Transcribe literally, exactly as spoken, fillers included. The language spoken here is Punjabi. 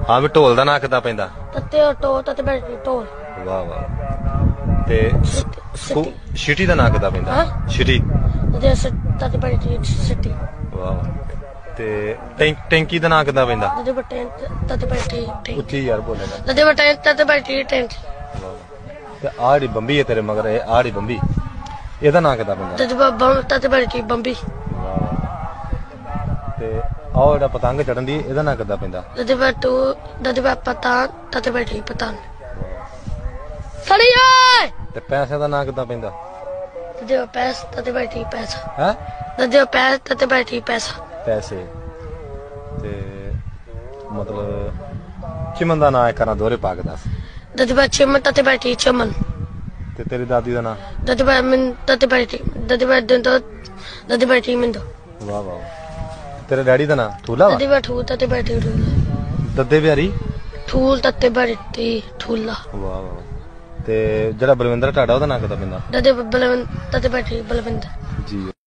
ਹਾਂ ਵੀ ਢੋਲ ਦਾ ਨਾਂ ਕਿੱਦਾਂ ਪੈਂਦਾ? ਤੱਤੇ ਟੋ ਤੱਤੇ ਬੈਠੀ ਢੋਲ। ਵਾਹ ਵਾਹ। ਤੇ ਸਿਟੀ ਦਾ ਨਾਂ ਕਿੱਦਾਂ ਪੈਂਦਾ? ਸਿਟੀ ਤੱਤੇ ਤੱਤੇ ਬੈਠੀ ਸਿਟੀ। ਵਾਹ ਵਾਹ। ਤੇ ਟੈਂਕੀ ਦਾ ਨਾਂ ਕਿੱਦਾਂ ਪੈਂਦਾ? ਤੱਤੇ ਬਟੇ ਤੱਤੇ ਬੈਠੀ ਟੈਂਕੀ। ਉੱਚੀ ਯਾਰ ਬੋਲੇਗਾ। ਤੱਤੇ ਬਟੇ ਤੱਤੇ ਬੈਠੀ ਟੈਂਕੀ। ਤੇ ਆਹ ਜਿਹੜੀ ਬੰਬੀ ਹੈ ਤੇਰੇ ਮਗਰ, ਇਹ ਆਹ ਜਿਹੜੀ ਬੰਬੀ, ਇਹਦਾ ਨਾਂ ਕਿੱਦਾਂ ਪੈਂਦਾ? ਤੱਤੇ ਤੱਤੇ ਬੈਠੀ ਬੰਬੀ। ਤੇ ਆਹ ਜਿਹੜਾ ਪਤੰਗ ਚੜਨ ਦੀ, ਇਹਦਾ ਨਾਂ ਕਿੱਦਾਂ ਪੈਂਦਾ? ਤੱਤੇ ਬੈਠੂ ਤੱਤੇ ਪਤੰਗ ਤੱਤੇ ਬੈਠੀ ਪਤੰਗ। ਸੜੀਏ। ਤੇ ਪੈਸੇ ਦਾ ਨਾਂ ਕਿੱਦਾਂ ਪੈਂਦਾ? ਤੱਤੇ ਪੈਸ ਤੱਤੇ ਬੈਠੀ ਪੈਸਾ। ਹੈ ਤੱਤੇ ਪੈਸ ਤੱਤੇ ਬੈਠੀ ਪੈਸਾ। ਪੈਸੇ। ਤੇ ਮਤਲਬ ਚਿਮਨ ਦਾ ਨਾਂ ਇੱਕ ਨਾ ਦੋਹਰੇ ਪਾ ਕੇ ਦੱਸ। ਤੱਤੇ ਚਿਮਨ ਤੱਤੇ ਬੈਠੀ ਚਮਨ। ਤੇ ਤੇਰੀ ਦਾਦੀ ਦਾ ਨਾਂ? ਤੱਤੇ ਬੈਠੀ ਤੱਤੇ ਬੈਠੀ ਤੱਤੇ ਬੈਠੀ ਤੱਤੇ ਬੈਠੀ ਮਿੰਦੋ। ਵਾਹ ਵਾਹ। ਤੇਰੇ ਡੈਡੀ ਦਾ ਨਾਂ ਠੂਲਾ ਵਾ? ਤੱਤੇ ਬੈਠੂ ਤੱਤੇ ਬੈਠੀ ਠੂਲਾ। ਦੱਦੇ ਬਿਹਾਰੀ ਠੂਲ ਤੱਤੇ ਬੈਠੀ ਠੂਲਾ। ਵਾਹ ਵਾਹ। ਤੇ ਜਿਹੜਾ ਬਲਵਿੰਦਰ ਢਾਡਾ, ਉਹਦਾ ਨਾਂ ਕਿੱਦਾਂ ਪੈਂਦਾ? ਤੱਤੇ ਬਲਵਿੰਦਰ ਤੱਤੇ ਬੈਠੀ ਬਲਵਿੰਦਰ। ਜੀ।